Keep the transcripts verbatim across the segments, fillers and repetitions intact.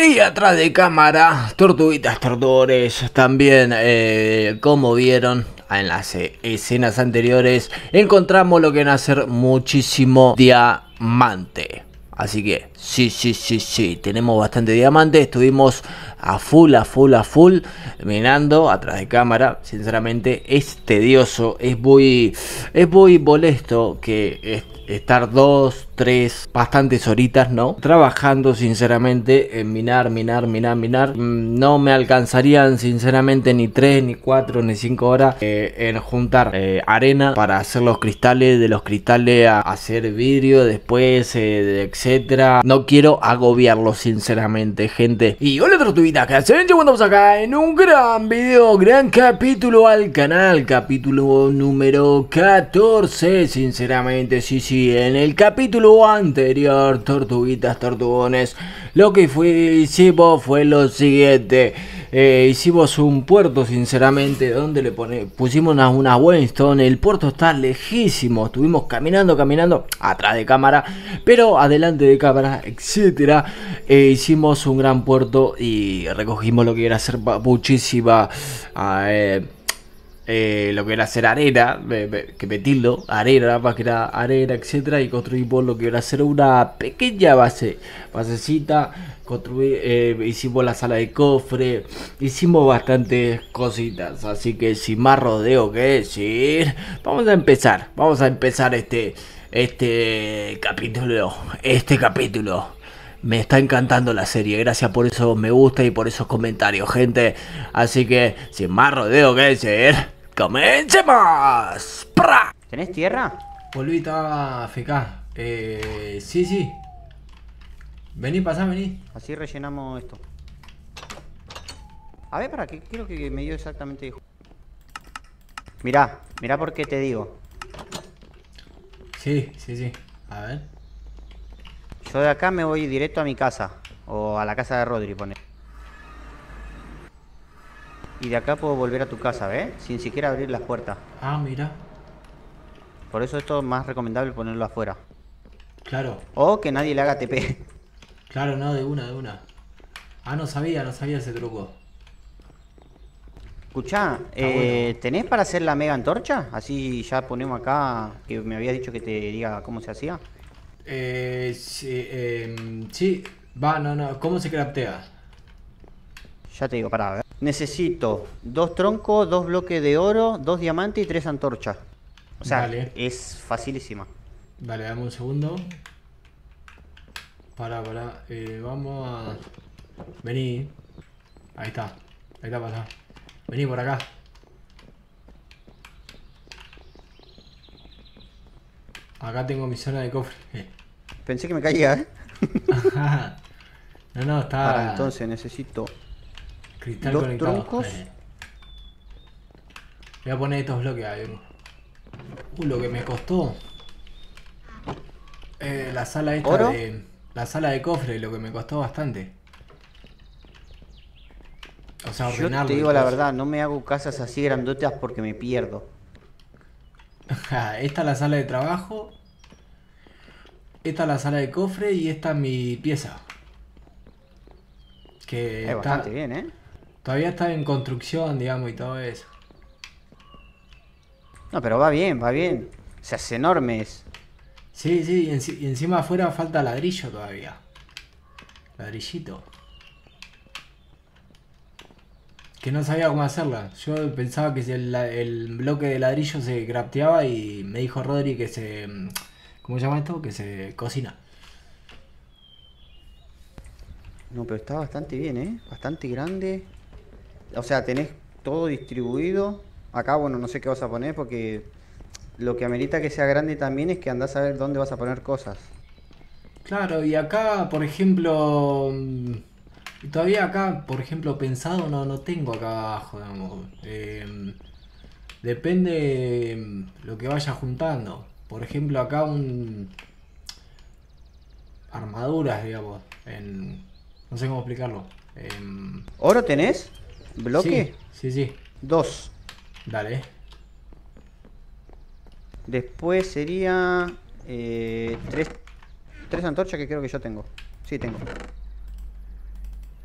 Y atrás de cámara, tortuguitas, tortugores, también, eh, como vieron en las eh, escenas anteriores, encontramos lo que viene a ser muchísimo diamante. Así que, sí, sí, sí, sí, tenemos bastante diamante, estuvimos a full, a full, a full, minando atrás de cámara. Sinceramente es tedioso, es muy, es muy molesto que es, estar dos, tres, bastantes horitas, ¿no? Trabajando sinceramente en minar, minar, minar, minar. No me alcanzarían sinceramente ni tres, ni cuatro, ni cinco horas eh, en juntar eh, arena para hacer los cristales, de los cristales a hacer vidrio, después, eh, etcétera. No quiero agobiarlo sinceramente, gente. Y hola tortuguitas, ¿qué hacen? Estamos acá en un gran video, gran capítulo al canal, capítulo número catorce, sinceramente, sí, sí. En el capítulo anterior, tortuguitas, tortugones, lo que fue, hicimos fue lo siguiente. Eh, hicimos un puerto, sinceramente, donde le pone, pusimos una, una Weinstone. El puerto está lejísimo, estuvimos caminando, caminando, atrás de cámara, pero adelante de cámara, etcétera. Eh, hicimos un gran puerto y recogimos lo que era hacer muchísima... Eh, Eh, lo que era hacer arena, que me tildo, arena, más que era arena, etcétera, y construimos lo que era hacer una pequeña base, basecita, construir, eh, hicimos la sala de cofre, hicimos bastantes cositas, así que sin más rodeo que decir, vamos a empezar, vamos a empezar este, este capítulo, este capítulo. Me está encantando la serie, gracias por esos me gusta y por esos comentarios, gente. Así que, sin más rodeo que decir, ¡comencemos! ¡Pra! ¿Tenés tierra? Polvita F K. Eh, sí, sí. Vení, pasá, vení. Así rellenamos esto. A ver, para qué quiero que me dio exactamente. Mirá, mirá por qué te digo. Sí, sí, sí. A ver. Yo de acá me voy directo a mi casa. O a la casa de Rodri, pone. Y de acá puedo volver a tu casa, ¿ves? Sin siquiera abrir las puertas. Ah, mira. Por eso esto es más recomendable ponerlo afuera. Claro. O que nadie le haga T P. Claro, no, de una, de una. Ah, no sabía, no sabía ese truco. Escuchá, eh, bueno. ¿Tenés para hacer la mega antorcha? Así ya ponemos acá, que me habías dicho que te diga cómo se hacía. Eh, sí, eh, sí, va, no, no, ¿cómo se craftea? Ya te digo, pará, a ver. Necesito dos troncos, dos bloques de oro, dos diamantes y tres antorchas. O sea, vale. Es facilísima. Vale, dame un segundo. Pará, pará, eh, vamos a... Vení. Ahí está, ahí está, pasá. Vení por acá. Acá tengo mi zona de cofre. Pensé que me caía, ¿eh? No, no, está... Para, entonces necesito... Cristal dos conectado. troncos. Eh. Voy a poner estos bloques ahí. Uh, lo que me costó. Eh, la sala esta ¿Oro? de... La sala de cofre, lo que me costó bastante. O sea, ordenarlo. Yo te digo la verdad, no me hago casas así grandotas porque me pierdo. Esta es la sala de trabajo. Esta es la sala de cofre y esta es mi pieza. Que es está, bastante bien, ¿eh? Todavía está en construcción, digamos, y todo eso. No, pero va bien, va bien. O sea, es enorme. Es. Sí, sí, y, enci y encima afuera falta ladrillo todavía. Ladrillito. Que no sabía cómo hacerla. Yo pensaba que el, el bloque de ladrillo se crafteaba y me dijo Rodri que se... ¿Cómo se llama esto? Que se cocina. No, pero está bastante bien, ¿eh? Bastante grande. O sea, tenés todo distribuido. Acá, bueno, no sé qué vas a poner porque lo que amerita que sea grande también es que andás a ver dónde vas a poner cosas. Claro, y acá, por ejemplo... Todavía acá, por ejemplo, pensado no, no tengo acá abajo, digamos. Eh, depende lo que vaya juntando. Por ejemplo, acá un... Armaduras, digamos. En... No sé cómo explicarlo. Eh, ¿Oro tenés? ¿Bloque? Sí, sí, sí. Dos. Dale. Después sería... Eh, tres, tres antorchas que creo que yo tengo. Sí, tengo.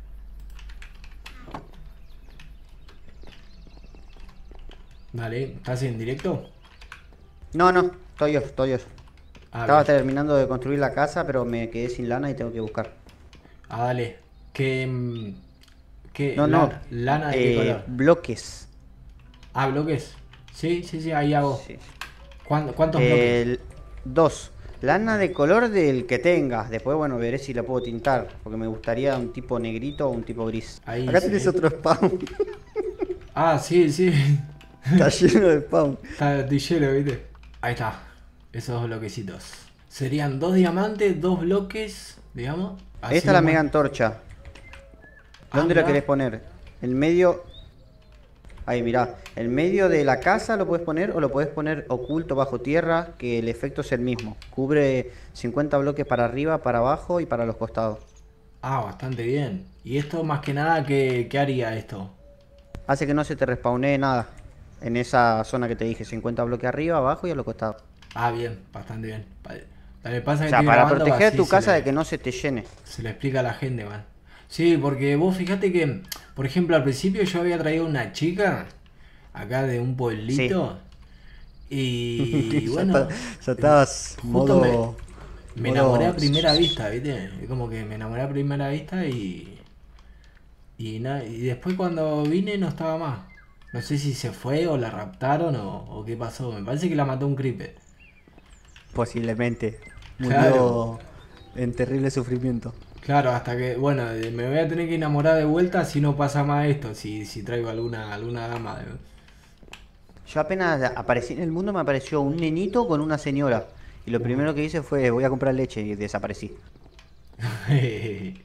Dale, ¿estás en directo? No, no, estoy yo, estoy yo. Ah, Estaba bien. terminando de construir la casa, pero me quedé sin lana y tengo que buscar. Ah, dale. ¿Qué, mm, qué No, no, lana, lana de qué eh, color? bloques. Ah, bloques. Sí, sí, sí, ahí hago. Sí. ¿Cuán- ¿Cuántos bloques? El, dos. Lana de color del que tengas. Después, bueno, veré si la puedo tintar. Porque me gustaría un tipo negrito o un tipo gris. Ahí Acá tenés sí. otro spawn. Ah, sí, sí. Está lleno de spawn. Está de hielo, ¿viste? Ahí está. Esos dos bloquecitos. Serían dos diamantes, dos bloques, digamos. Así Esta es la nomás. mega antorcha. Ah, ¿Dónde la mirá. querés poner? En medio. Ahí, mirá. En medio de la casa lo puedes poner o lo puedes poner oculto bajo tierra, que el efecto es el mismo. Cubre cincuenta bloques para arriba, para abajo y para los costados. Ah, bastante bien. Y esto más que nada, ¿qué, qué haría esto? Hace que no se te respawnee nada. En esa zona que te dije, cincuenta bloques arriba, abajo y a los costados. Ah, bien, bastante bien. Vale. Dale, pasa O que sea, estoy para grabando proteger así tu se casa de le, que no se te llene. se le explica a la gente, man. Sí, porque vos fijate que, por ejemplo, al principio yo había traído una chica acá de un Sí. pueblito y ya, está, bueno, ya estás justo me, modo... me enamoré a modo... primera vista, ¿viste? Es como que me enamoré a primera vista y, y, na- y después cuando vine no estaba más. No sé si se fue o la raptaron o, o qué pasó. Me parece que la mató un creeper. Posiblemente. Claro. Murió en terrible sufrimiento. Claro, hasta que, bueno, eh, me voy a tener que enamorar de vuelta si no pasa más esto, si, si traigo alguna, alguna dama. Yo apenas aparecí en el mundo, me apareció un nenito con una señora. Y lo primero que hice fue, voy a comprar leche y desaparecí. De-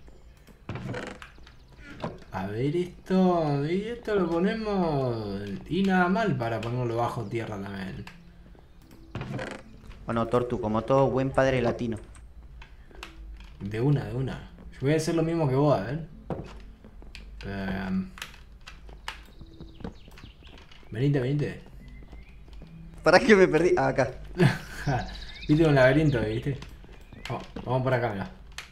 A ver esto, y esto lo ponemos y nada mal para ponerlo bajo tierra también. Bueno, Tortu, como todo buen padre latino. De una, de una. Yo voy a hacer lo mismo que vos, a ver. Em, venite, venite. ¿Para qué me perdí? Ah, acá. Viste un laberinto, ¿viste? Vamos, vamos por acá, mirá.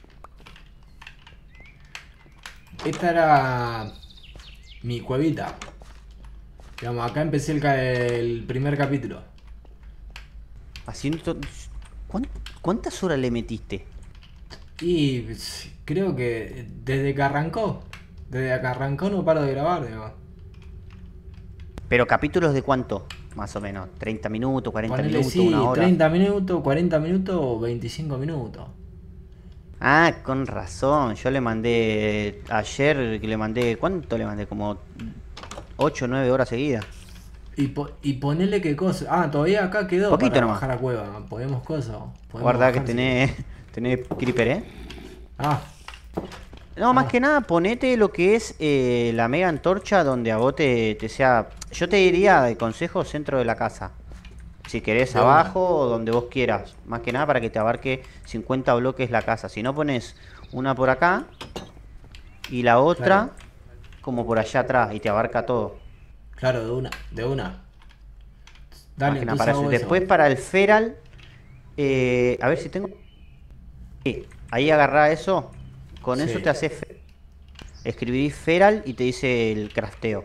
Esta era mi cuevita. Digamos, acá empecé el, ca- el primer capítulo. Haciendo... to- ¿Cuán- ¿Cuántas horas le metiste? Y pues, creo que desde que arrancó, desde que arrancó no paro de grabar, digamos. Pero capítulos de cuánto, más o menos. ¿treinta minutos, cuarenta Ponele minutos, sí, una hora? treinta minutos, cuarenta minutos o veinticinco minutos. Ah, con razón. Yo le mandé ayer, que le mandé, ¿cuánto le mandé? Como ocho o nueve horas seguidas. Y, po- y ponele qué cosa. Ah, todavía acá quedó Poquito para nomás. bajar a cueva. Podemos cosas. Podemos Guarda que bajar si tenés, tenés creeper, ¿eh? Ah, No, más ah, que nada, ponete lo que es eh, la mega antorcha donde a vos te, te sea... Yo te diría de consejo centro de la casa. Si querés de una. abajo o donde vos quieras. Más que nada para que te abarque cincuenta bloques la casa. Si no pones una por acá y la otra Claro, como por allá atrás y te abarca todo. claro, de una, de una. Más Dale, que nada entonces para eso. hago Después eso. para el feral, eh, a ver si tengo... Sí, ahí agarrá eso. Con eso Sí. te haces... fe- Escribís feral y te dice el crafteo.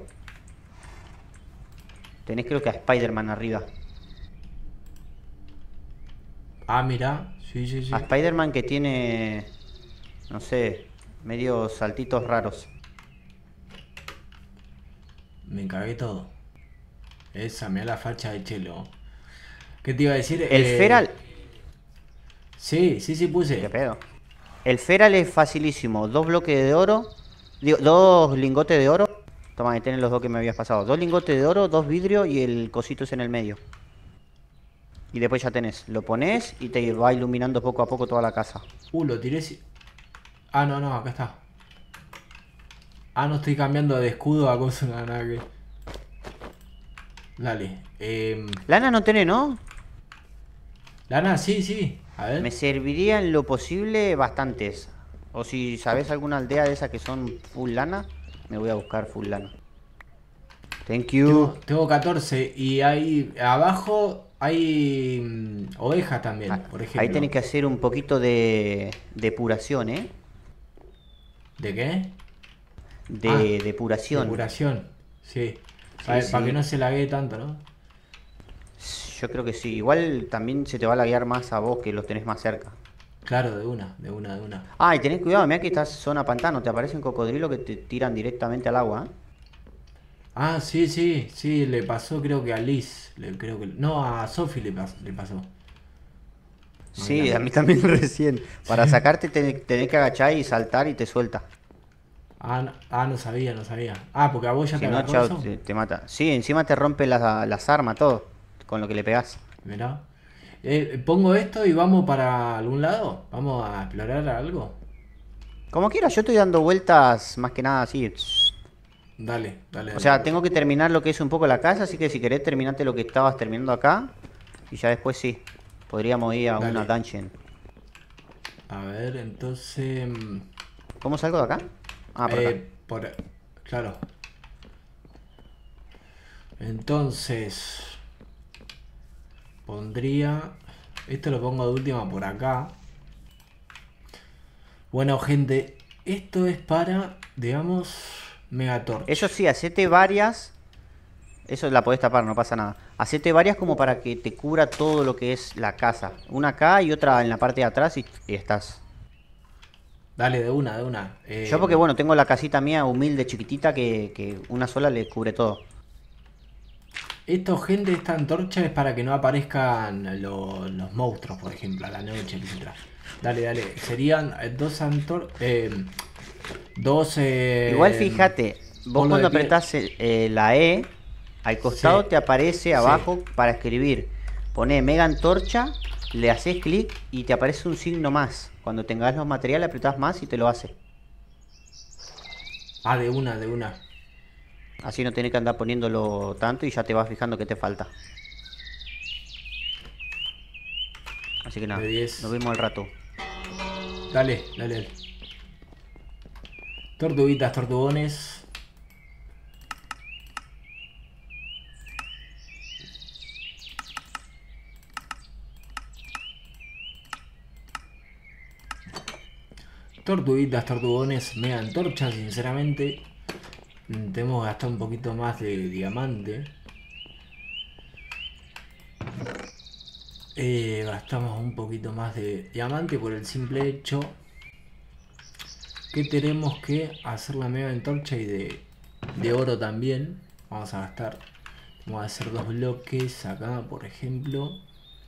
Tenés creo que a Spider-Man arriba. Ah, mira. Sí, sí, sí. A Spider-Man que tiene, no sé, medio saltitos raros. Me cagué todo. Esa, me da la facha de chelo. ¿Qué te iba a decir? El Eh, feral, sí, sí, sí qué puse. pedo. El feral es facilísimo. Dos bloques de oro, digo, dos lingotes de oro. Toma, ahí tenés los dos que me habías pasado. Dos lingotes de oro, dos vidrios y el cosito es en el medio. Y después ya tenés. Lo pones y te va iluminando poco a poco toda la casa. Uh, lo tiré. si- Ah, no, no, acá está. Ah, no estoy cambiando de escudo a cosa, nada, nada que. Dale. Eh, Lana no tenés, ¿no? Lana, sí, sí. A Me ver. serviría en lo posible bastantes. O si sabes alguna aldea de esas que son full lana, me voy a buscar full lana. Thank you. Tengo, tengo catorce y ahí abajo hay mm, ovejas también, Ah, por ahí ejemplo. tenés que hacer un poquito de depuración, ¿eh? ¿De qué? Ah, De depuración. depuración. Sí. Sí, Para, para que no sí. se laguee tanto, ¿no? Yo creo que sí. Igual también se te va a laguear más a vos que los tenés más cerca. Claro, de una, de una, de una. Ah, y tenés cuidado, mirá que estás zona pantano. Te aparecen cocodrilos que te tiran directamente al agua, ¿eh? Ah, sí, sí, sí, le pasó creo que a Liz, le, creo que... No, a Sophie le, pas- le pasó. Sí, a Imagínate. mí también recién. Para Sí. sacarte tenés, tenés que agachar y saltar y te suelta. Ah, no, ah, no sabía, no sabía. Ah, porque a vos ya te Si no, agarró chao, eso. te, te mata. Sí, encima te rompe las, las armas, todo. Con lo que le pegás. Mirá. Eh, pongo esto y vamos para algún lado. Vamos a explorar algo. Como quieras, yo estoy dando vueltas más que nada así. Dale, dale, O dale. sea, tengo que terminar lo que es un poco la casa, así que si querés terminate lo que estabas terminando acá. Y ya después sí. Podríamos ir a una Dale. dungeon. A ver, entonces... mm, ¿Cómo salgo de acá? Ah, por acá. Eh, por... Claro. Entonces... Pondría... Esto lo pongo de última por acá. Bueno, gente, esto es para, digamos, Eso Megatorch. sí, hacete varias. Eso la podés tapar, no pasa nada. Hacete varias como para que te cubra todo lo que es la casa. Una acá y otra en la parte de atrás y, y estás. Dale, de una, de una. Yo porque Eh, bueno, tengo la casita mía humilde, chiquitita, que, que una sola le cubre todo. esto, gente, esta antorcha es para que no aparezcan lo- los monstruos, por ejemplo, a la noche, etcétera. Dale, dale. Serían eh, dos antor... Eh, dos... Igual Eh, fíjate, vos polo de cuando pie. apretás el- eh, la E, al Sí, costado te aparece sí. abajo para escribir. Poné Mega Antorcha, le haces clic y te aparece un signo más. Cuando tengas los materiales apretás más y te lo hace. Ah, de una, de una. Así no tenés que andar poniéndolo tanto y ya te vas fijando que te falta. Así que De nada, nos diez. vemos al rato. Dale, dale, dale. Tortuguitas, tortugones. Tortuguitas, tortugones, mega antorcha, sinceramente. Mm, Tenemos que gastar un poquito más de diamante. Eh, gastamos un poquito más de diamante por el simple hecho que tenemos que hacer la mega antorcha y de, de oro también. Vamos a gastar. Vamos a hacer dos bloques acá, por ejemplo.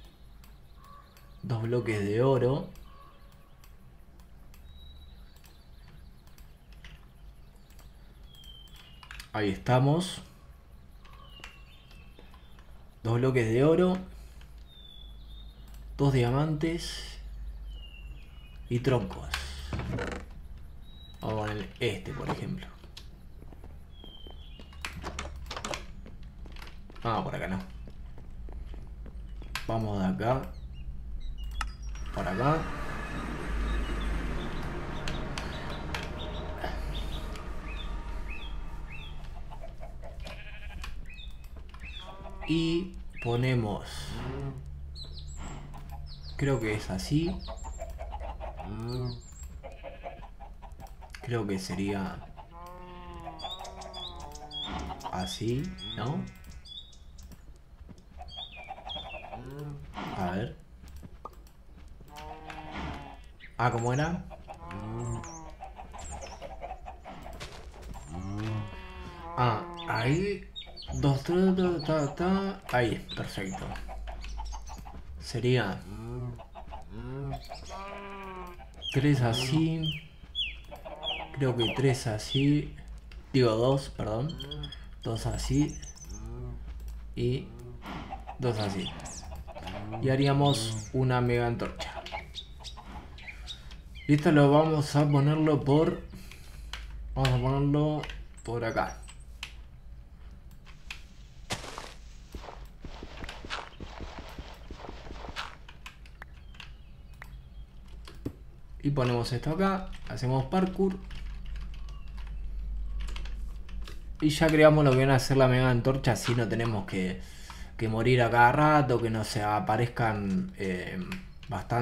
Dos bloques de oro. Ahí estamos. Dos bloques de oro. Dos diamantes. Y troncos. Vamos a poner este, por ejemplo. Ah, por acá no. Vamos de acá. Por acá. Y ponemos... Creo que es así. Creo que sería... Así, ¿no? A ver. Ah, ¿cómo era? Ah, ahí. Dos, tres, ta, ta, ta. Ahí, perfecto. Sería... Tres así. Creo que tres así. Digo dos, perdón. Dos así. Y dos así. Y haríamos una mega antorcha. Y esto lo vamos a ponerlo por... Vamos a ponerlo por acá. Y ponemos esto acá. Hacemos parkour. Y ya creamos lo que viene a ser la mega antorcha. Así no tenemos que, que morir a cada rato. Que no se aparezcan eh,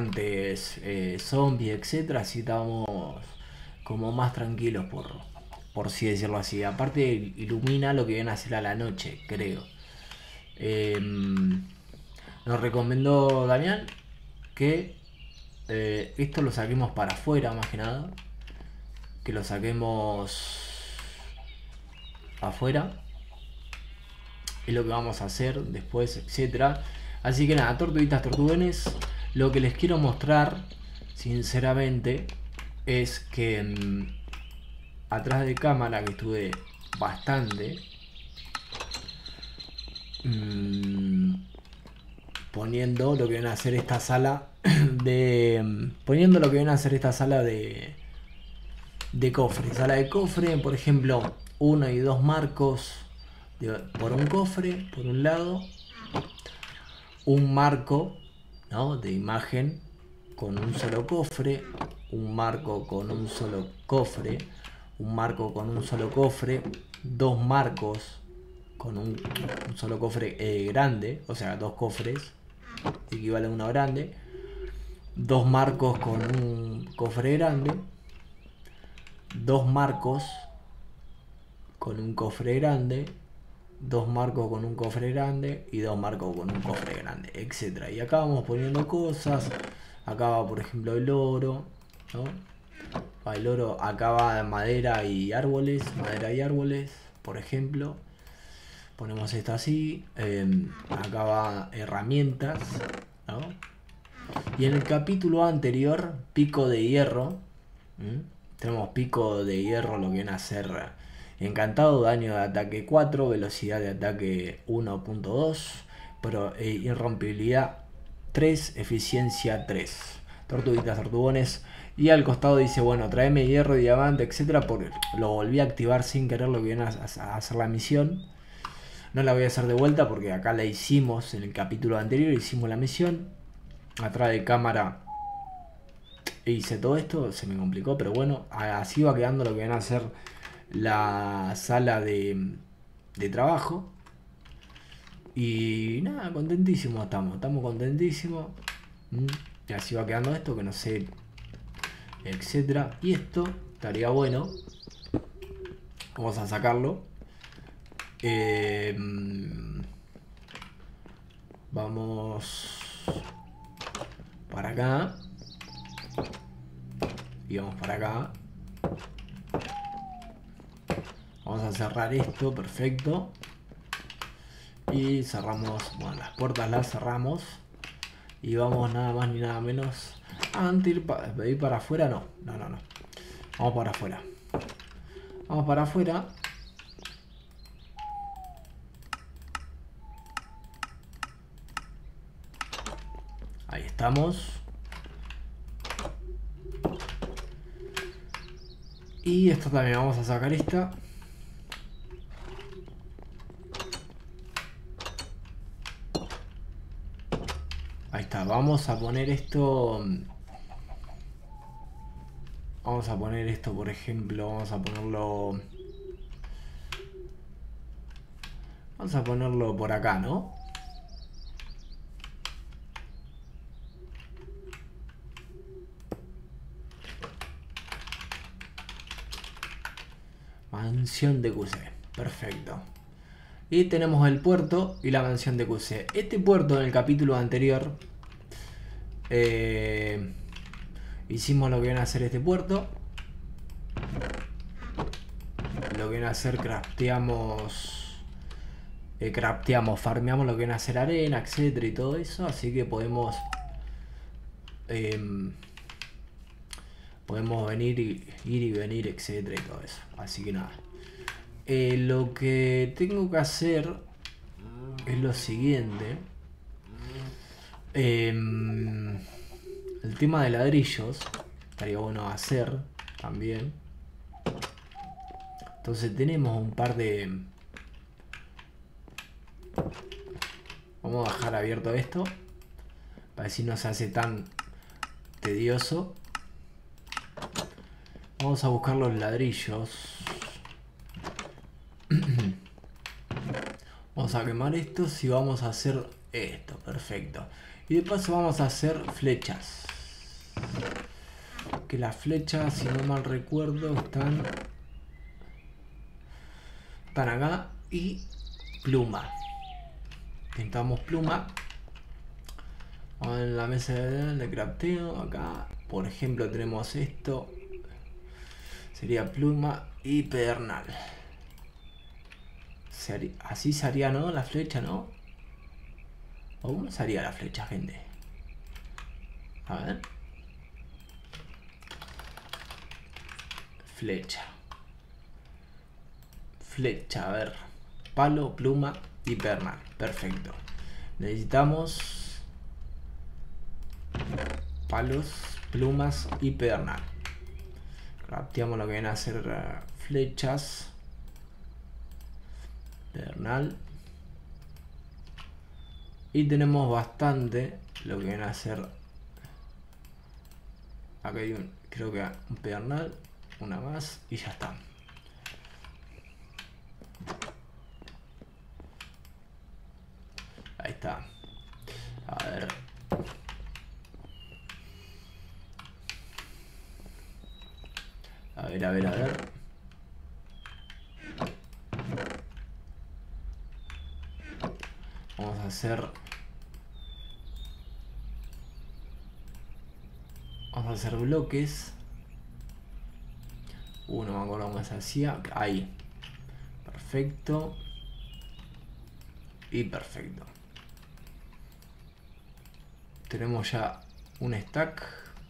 bastantes eh, zombies, etcétera. Así estamos como más tranquilos por, por así decirlo así. Aparte ilumina lo que viene a hacer a la noche, creo. Eh, nos recomendó Damián que eh, esto lo saquemos para afuera, más que nada. Que lo saquemos afuera. Es lo que vamos a hacer después, etcétera. Así que nada, tortuguitas, tortugones. Lo que les quiero mostrar, sinceramente, es que mmm, atrás de cámara, que estuve bastante mmm, poniendo lo que viene a hacer esta sala de mmm, poniendo lo que viene a hacer esta sala de de cofre. Sala de cofre, por ejemplo, uno y dos marcos de, por un cofre, por un lado, un marco, ¿no?, de imagen con un solo cofre, un marco con un solo cofre, un marco con un solo cofre, dos marcos con un, un solo cofre eh, grande, o sea, dos cofres, equivale a uno grande, dos marcos con un cofre grande, dos marcos con un cofre grande, dos marcos con un cofre grande y dos marcos con un cofre grande, etcétera. Y acá vamos poniendo cosas. Acá va, por ejemplo, el oro, ¿no? Va el oro, acá va madera y árboles, madera y árboles, por ejemplo. Ponemos esto así. Eh, acá va herramientas, ¿no? Y en el capítulo anterior, pico de hierro. ¿Mm? Tenemos pico de hierro, lo que viene a ser encantado, daño de ataque cuatro, velocidad de ataque uno punto dos, pero eh, irrompibilidad tres, eficiencia tres. Tortuguitas, tortugones. Y al costado dice, bueno, tráeme hierro, diamante, etcétera. Porque lo volví a activar sin querer lo que viene a, a hacer la misión. No la voy a hacer de vuelta porque acá la hicimos en el capítulo anterior, hicimos la misión. Atrás de cámara hice todo esto, se me complicó, pero bueno, así va quedando lo que viene a ser la sala de, de trabajo. Y nada, contentísimos estamos, estamos contentísimos. ¿Mm? Y así va quedando esto, que no sé, etcétera. Y esto estaría bueno. Vamos a sacarlo. Eh, vamos para acá. Y vamos para acá. Vamos a cerrar esto, perfecto. Y cerramos, bueno, las puertas las cerramos. Y vamos nada más ni nada menos. Ah, antes de ir, pa de ir para afuera, no. No, no, no. Vamos para afuera. Vamos para afuera. Ahí estamos. Y esto también, vamos a sacar esta. Ahí está, vamos a poner esto. Vamos a poner esto, por ejemplo, vamos a ponerlo. Vamos a ponerlo por acá, ¿no? Mansión de Q C, perfecto. Y tenemos el puerto y la mansión de Q C. Este puerto en el capítulo anterior eh, hicimos lo que viene a hacer este puerto. Lo que viene a hacer, crafteamos eh, crafteamos, farmeamos lo que viene a hacer arena, etcétera y todo eso. Así que podemos eh, podemos venir y ir y venir, etcétera y todo eso. Así que nada. Eh, lo que tengo que hacer es lo siguiente. Eh, el tema de ladrillos estaría bueno hacer también. Entonces tenemos un par de... Vamos a dejar abierto esto para que no se hace tan tedioso. Vamos a buscar los ladrillos. Vamos a quemar estos y vamos a hacer esto, perfecto. Y de paso vamos a hacer flechas. Que las flechas, si no mal recuerdo, están están acá. Y pluma. Pintamos pluma. En la mesa de crafteo. Acá, por ejemplo, tenemos esto. Sería pluma y pedernal. Se haría, así se haría, ¿no? La flecha, ¿no? ¿O cómo se haría la flecha, gente? A ver. Flecha. Flecha, a ver. Palo, pluma y pedernal. Perfecto. Necesitamos palos, plumas y pedernal. Crafteamos lo que viene a ser uh, flechas. Pedernal. Y tenemos bastante lo que viene a ser. Acá hay un, creo que un pedernal. Una más y ya está. Ahí está. A ver. A ver, a ver, a ver. Vamos a hacer... Vamos a hacer bloques. Uno, me acuerdo cómo se hacía. Ahí. Perfecto. Y perfecto. Tenemos ya un stack.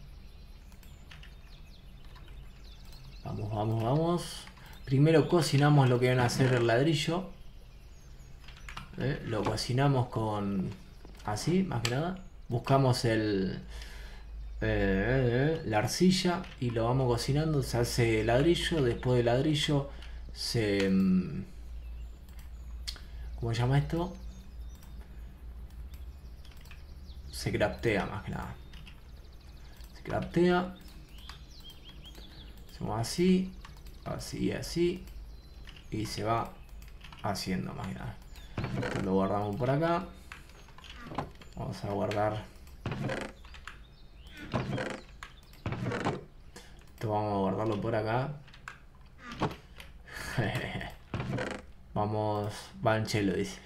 Vamos, vamos, vamos. Primero cocinamos lo que van a hacer el ladrillo. ¿Eh? Lo cocinamos con... Así, más que nada. Buscamos el... Eh, la arcilla y lo vamos cocinando. Se hace ladrillo. Después del ladrillo se... ¿Cómo se llama esto? Se craftea, más que nada. Se craftea. Hacemos así. Así, así. Y se va haciendo, más que nada. Esto lo guardamos por acá. Vamos a guardar. Esto vamos a guardarlo por acá. Vamos. Banchelo dice.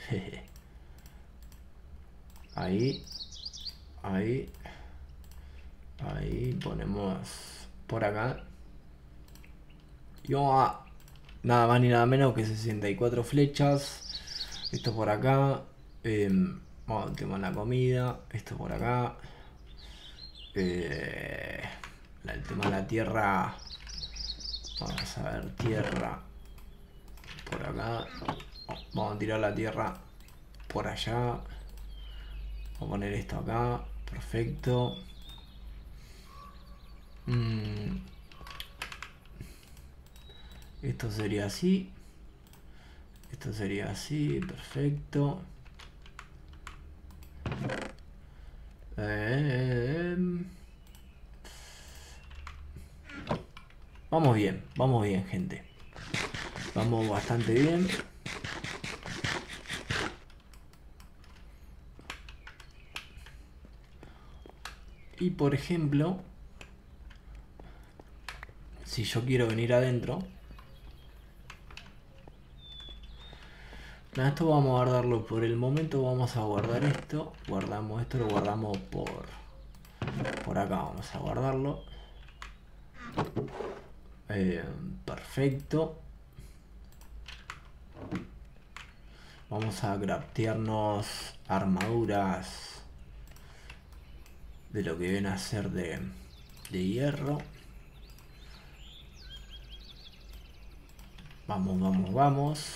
Ahí. Ahí. Ahí ponemos por acá. Y vamos a nada más ni nada menos que sesenta y cuatro flechas. Esto por acá. Eh, bueno, tenemos la comida. Esto por acá. Eh, el tema de la tierra. Vamos a ver, tierra. Por acá. Vamos a tirar la tierra por allá. Vamos a poner esto acá. Perfecto. Mm. Esto sería así. Esto sería así. Perfecto. Eh, vamos bien. Vamos bien, gente. Vamos bastante bien. Y por ejemplo, si yo quiero venir adentro, esto vamos a guardarlo por el momento. Vamos a guardar esto. Guardamos esto, lo guardamos por por acá. Vamos a guardarlo. Eh, perfecto. Vamos a craftearnos armaduras de lo que viene a ser de, de hierro. Vamos, vamos, vamos.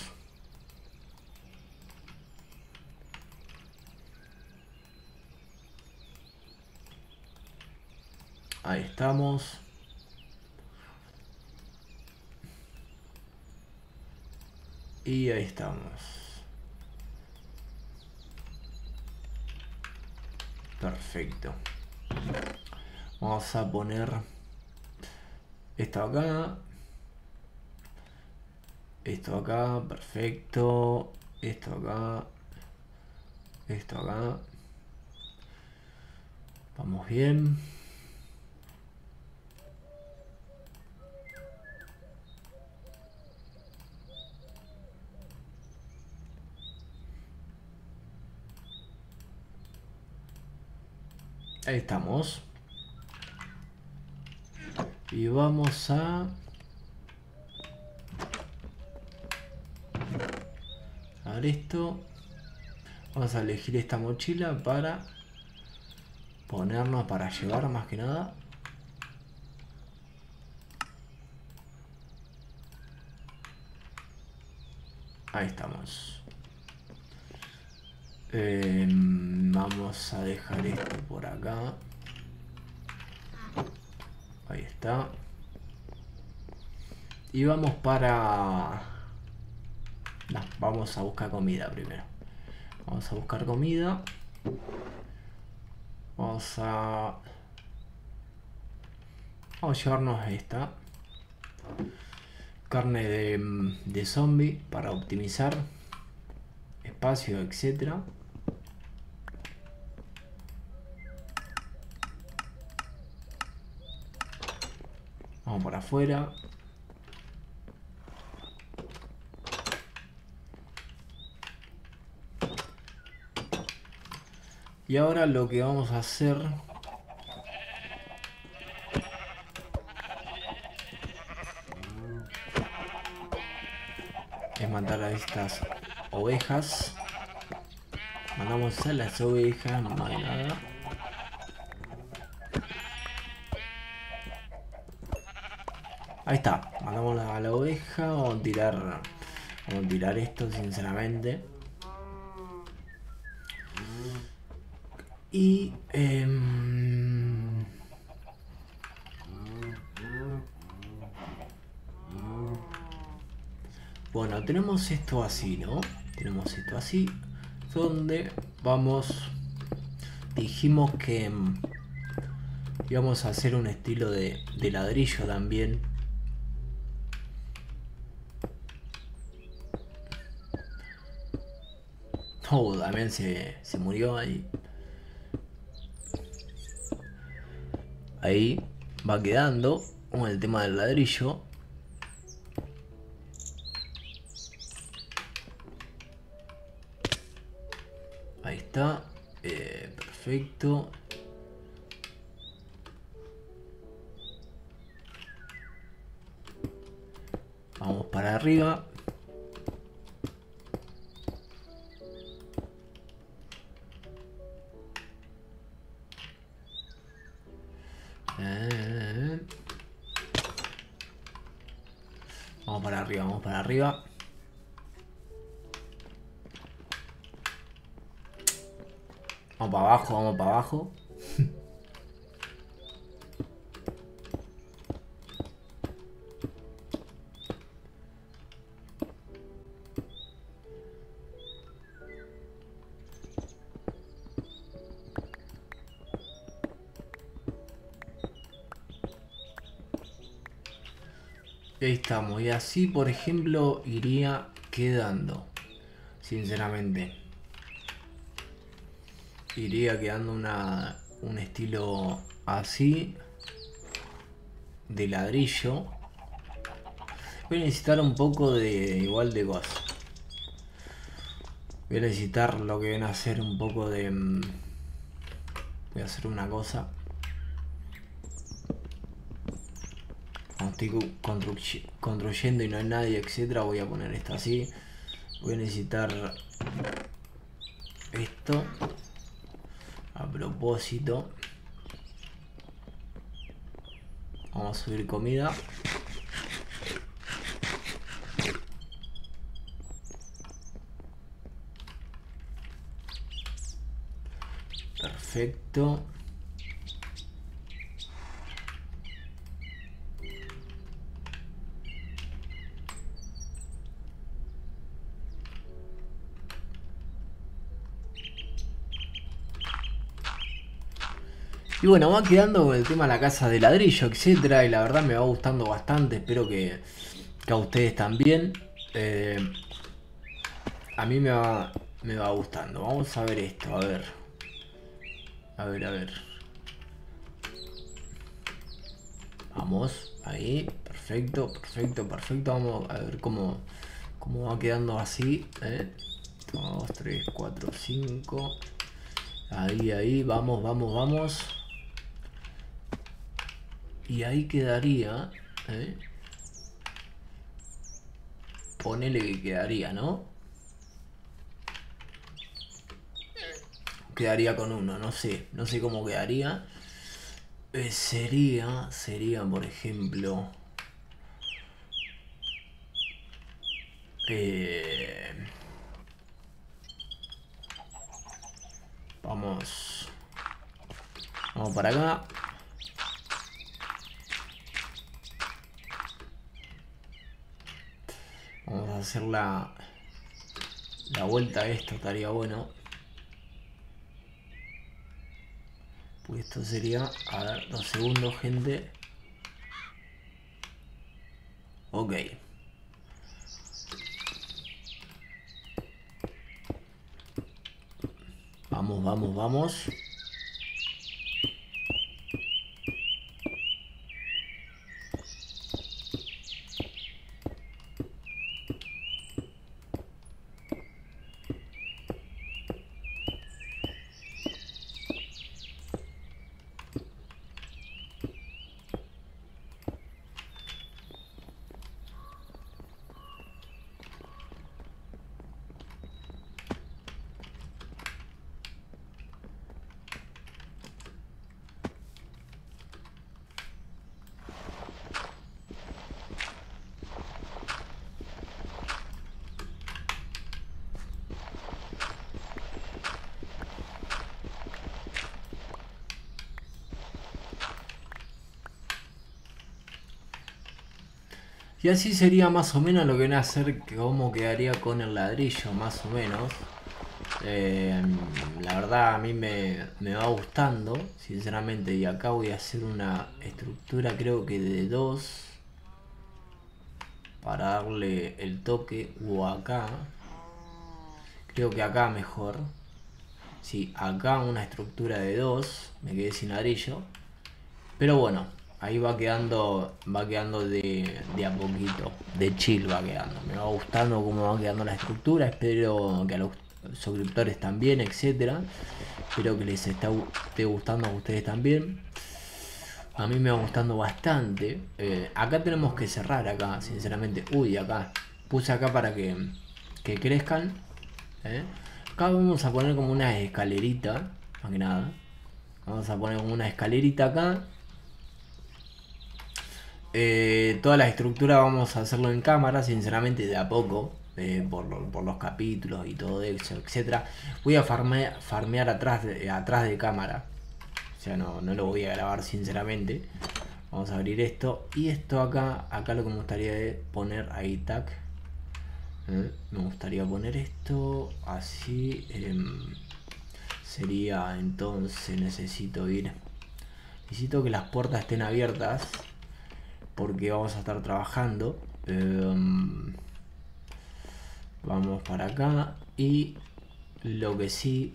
Ahí estamos. Y ahí estamos. Perfecto. Vamos a poner esto acá. Esto acá. Perfecto. Esto acá. Esto acá. Vamos bien. Ahí estamos. Y vamos a... a ver esto. Vamos a elegir esta mochila para ponernos, para llevar más que nada. Ahí estamos. Eh, vamos a dejar esto por acá. Ahí está. Y vamos para... No, vamos a buscar comida primero. Vamos a buscar comida. Vamos a... Vamos a llevarnos esta. Carne de, de zombie para optimizar espacio, etcétera. Vamos por afuera. Y ahora lo que vamos a hacer es matar a estas ovejas. Mandamos a las ovejas, no hay nada. Ahí está, mandamos a la oveja. Vamos a tirar, vamos a tirar esto sinceramente. Y eh, bueno, tenemos esto así, ¿no? Tenemos esto así, donde vamos, dijimos que íbamos a hacer un estilo de, de ladrillo también. Oh, también se, se murió ahí. Ahí va quedando con el tema del ladrillo. Ahí está. Eh, perfecto. Vamos para arriba. Eh. Vamos para arriba, vamos para arriba. Vamos para abajo, vamos para abajo. Ahí estamos. Y así, por ejemplo, iría quedando. Sinceramente. Iría quedando una, un estilo así. De ladrillo. Voy a necesitar un poco de igual de cosas. Voy a necesitar lo que viene a hacer un poco de... Voy a hacer una cosa. Como estoy construy construyendo y no hay nadie, etcétera, voy a poner esto así. Voy a necesitar esto. A propósito. Vamos a subir comida. Perfecto. Y bueno, va quedando con el tema de la casa de ladrillo, etcétera. Y la verdad me va gustando bastante. Espero que, que a ustedes también. Eh, a mí me va, me va gustando. Vamos a ver esto, a ver. A ver, a ver. Vamos, ahí. Perfecto, perfecto, perfecto. Vamos a ver cómo, cómo va quedando así. ¿eh? dos, tres, cuatro, cinco. Ahí, ahí. Vamos, vamos, vamos. Y ahí quedaría, ¿eh? Ponele que quedaría, ¿no? Quedaría con uno, no sé, no sé cómo quedaría. Eh, sería, sería, por ejemplo... Eh, vamos... Vamos para acá. Vamos a hacer la, la vuelta a esto, estaría bueno. Pues esto sería... A ver, dos segundos, gente. Ok. Vamos, vamos, vamos. Y así sería más o menos lo que viene a ser cómo quedaría con el ladrillo, más o menos. Eh, la verdad a mí me, me va gustando, sinceramente. Y acá voy a hacer una estructura, creo que de dos, para darle el toque. O acá, creo que acá mejor. Sí, acá una estructura de dos, me quedé sin ladrillo. Pero bueno, ahí va quedando, va quedando de, de a poquito, de chill va quedando. Me va gustando cómo va quedando la estructura. Espero que a los suscriptores también, etcétera. Espero que les está, esté gustando a ustedes también. A mí me va gustando bastante. Eh, acá tenemos que cerrar acá, sinceramente. Uy, acá. Puse acá para que, que crezcan. ¿eh? Acá vamos a poner como una escalerita, más que nada. Vamos a poner como una escalerita acá. Eh, toda la estructura vamos a hacerlo en cámara, sinceramente de a poco, eh, por, lo, por los capítulos y todo eso, etcétera. Voy a farme, farmear atrás de, atrás de cámara, o sea, no, no lo voy a grabar sinceramente. Vamos a abrir esto y esto acá, acá lo que me gustaría es poner ahí tag. ¿eh? Me gustaría poner esto así. Eh, sería entonces necesito ir, necesito que las puertas estén abiertas, porque vamos a estar trabajando. Eh, vamos para acá. Y lo que sí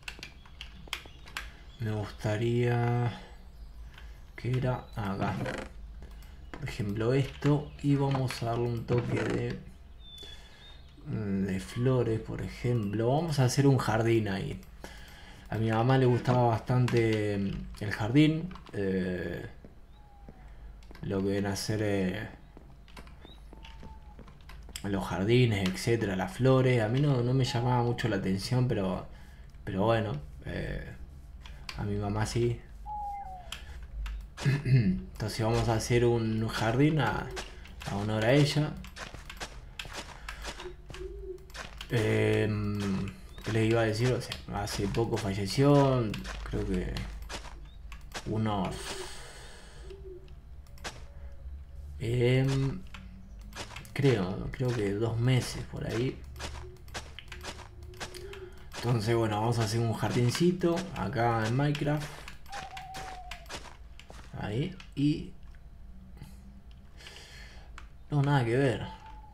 me gustaría que era acá, por ejemplo esto, y vamos a darle un toque de de flores, por ejemplo. Vamos a hacer un jardín ahí. A mi mamá le gustaba bastante el jardín, eh, lo que viene a ser eh, los jardines, etcétera, las flores. A mí no, no me llamaba mucho la atención, pero pero bueno, eh, a mi mamá sí. Entonces vamos a hacer un jardín a, a honor a ella. Eh, ¿Qué les iba a decir? O sea, hace poco falleció, creo que unos... Eh, creo, creo que dos meses por ahí. Entonces bueno, vamos a hacer un jardincito acá en Minecraft. Ahí, y... no, nada que ver.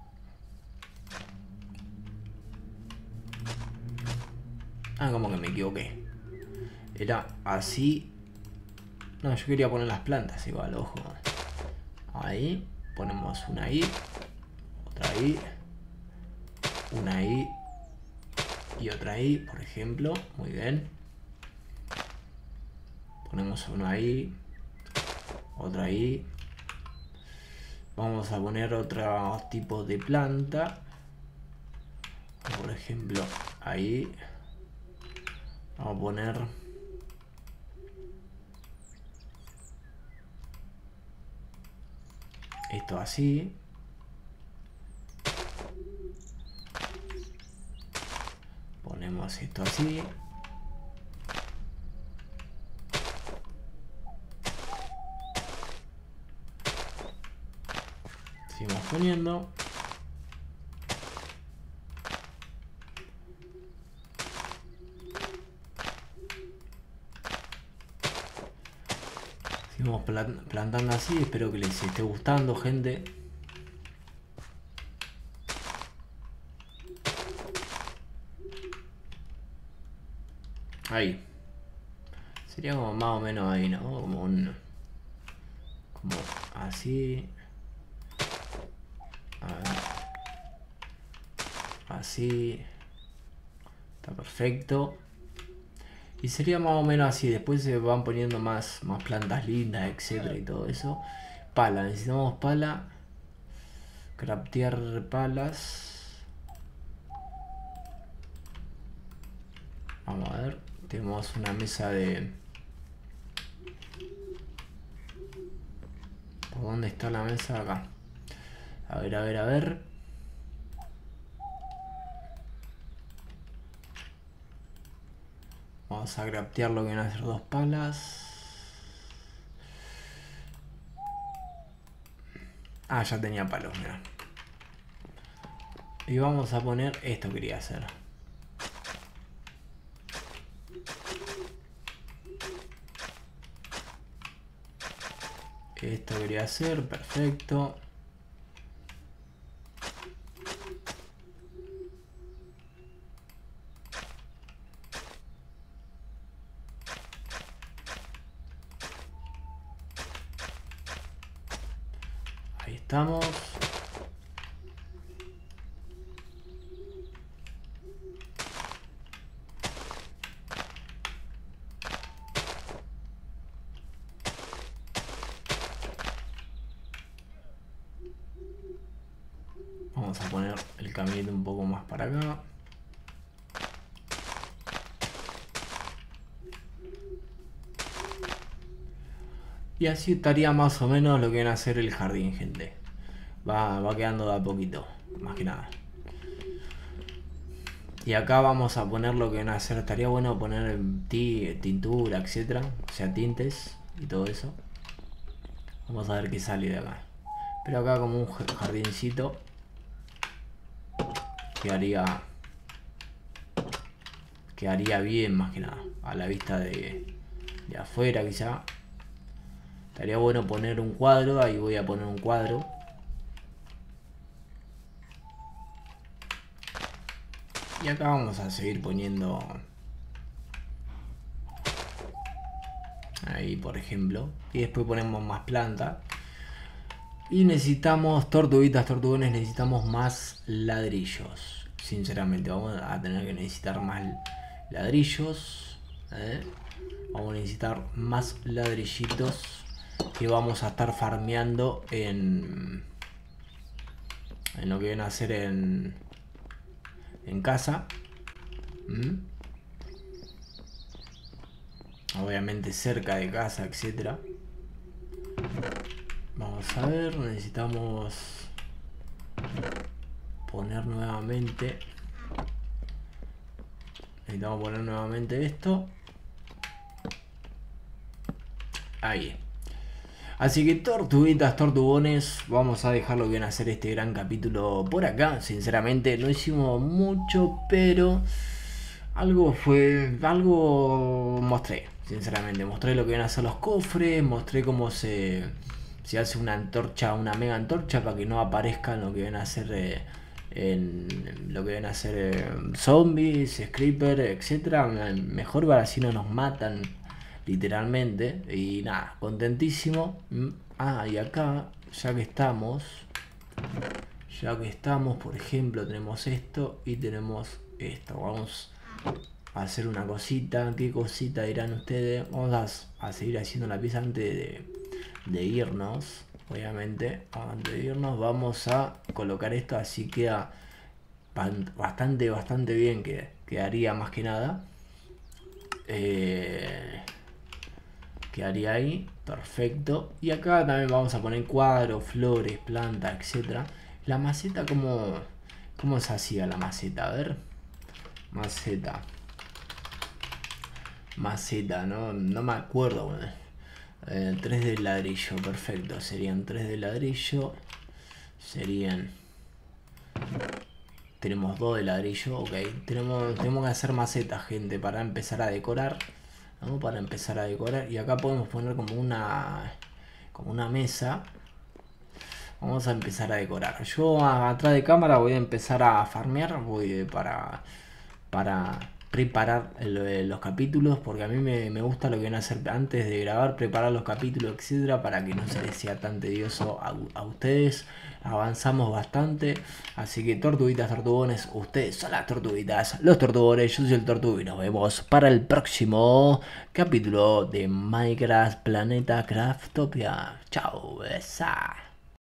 Ah, como que me equivoqué. Era así. No, yo quería poner las plantas igual, ojo. Ahí, ponemos una ahí, otra ahí, una ahí y otra ahí, por ejemplo. Muy bien. Ponemos uno ahí, Otra ahí. Vamos a poner otro tipo de planta. Por ejemplo, ahí. Vamos a poner... esto así. Ponemos esto así. Seguimos poniendo. Seguimos plan- plantando así. Espero que les esté gustando, gente. Ahí. Sería como más o menos ahí, ¿no? Como un... como así. A ver. Así. Está perfecto. Y sería más o menos así. Después se van poniendo más, más plantas lindas, etcétera y todo eso. Pala. Necesitamos pala. Craftear palas. Vamos a ver. Tenemos una mesa de... ¿por dónde está la mesa? Acá. A ver, a ver, a ver. Vamos a craftear lo que van a ser dos palas. Ah, ya tenía palos, mira. Y vamos a poner... esto quería hacer. Esto quería hacer, perfecto. Ahí estamos. Vamos a poner el caminito un poco más para acá. Y así estaría más o menos lo que viene a ser el jardín, gente. Va, va quedando de a poquito, más que nada. Y acá vamos a poner lo que viene a ser. Estaría bueno poner tintura, etcétera. O sea, tintes y todo eso. Vamos a ver qué sale de acá. Pero acá como un jardincito. Quedaría... quedaría bien, más que nada. A la vista de, de afuera, quizá. Estaría bueno poner un cuadro. Ahí voy a poner un cuadro. Y acá vamos a seguir poniendo... ahí, por ejemplo. Y después ponemos más plantas. Y necesitamos tortuguitas, tortugones. Necesitamos más ladrillos. Sinceramente, vamos a tener que necesitar más ladrillos. ¿eh? Vamos a necesitar más ladrillitos que vamos a estar farmeando en... en lo que viene a ser en... en casa. ¿Mm? Obviamente cerca de casa, etcétera. Vamos a ver, necesitamos poner nuevamente. Necesitamos poner nuevamente esto. Ahí. Así que tortuguitas, tortugones, vamos a dejarlo bien hacer este gran capítulo por acá. Sinceramente no hicimos mucho, pero algo fue, algo mostré. Sinceramente, mostré lo que van a hacer los cofres, mostré cómo se, se hace una antorcha, una mega antorcha para que no aparezcan lo que van a hacer eh, en lo que van a hacer eh, zombies, creeper, etcétera. Mejor para así no nos matan literalmente. Y nada, contentísimo. Ah, y acá, ya que estamos, ya que estamos, por ejemplo, tenemos esto y tenemos esto. Vamos a hacer una cosita. ¿Qué cosita dirán ustedes? Vamos a, a seguir haciendo la pieza antes de, de irnos, obviamente, antes de irnos vamos a colocar esto, así queda bastante, bastante bien, que quedaría más que nada. Eh, quedaría ahí, perfecto. Y acá también vamos a poner cuadros, flores, plantas, etcétera. La maceta, ¿cómo, cómo se hacía la maceta? A ver, maceta. Maceta, no, no me acuerdo. Eh, tres de ladrillo, perfecto. Serían tres de ladrillo. Serían... Tenemos dos de ladrillo, ok. Tenemos, tenemos que hacer macetas, gente, para empezar a decorar. ¿No? Para empezar a decorar. Y acá podemos poner como una... Como una mesa. Vamos a empezar a decorar. Yo atrás de cámara voy a empezar a farmear. Voy para... Para... preparar el, los capítulos, porque a mí me, me gusta lo que van a hacer antes de grabar, preparar los capítulos, etcétera, para que no se les sea tan tedioso a, a ustedes. Avanzamos bastante, así que tortuguitas, tortugones, ustedes son las tortuguitas, los tortugones, yo soy el tortugo y nos vemos para el próximo capítulo de Minecraft Planeta Craftopia. Chao, besa.